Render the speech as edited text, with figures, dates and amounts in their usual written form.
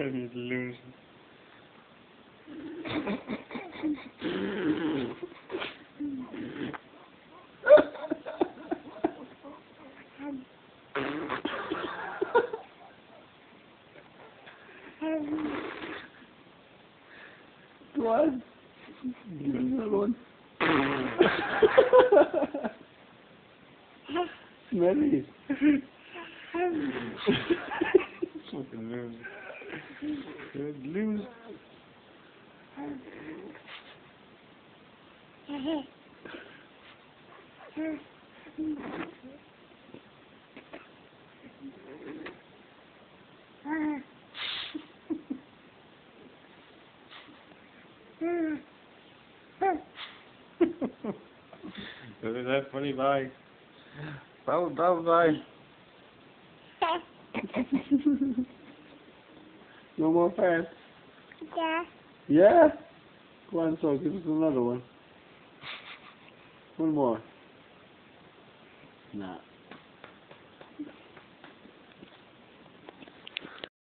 You loser. What? Another one. Smelly. Fucking loser. Good loser. Is that funny? Bye. Bye, bye, bye. No more fast. Yeah. Yeah? Go on, so give us another one. One more. Nah.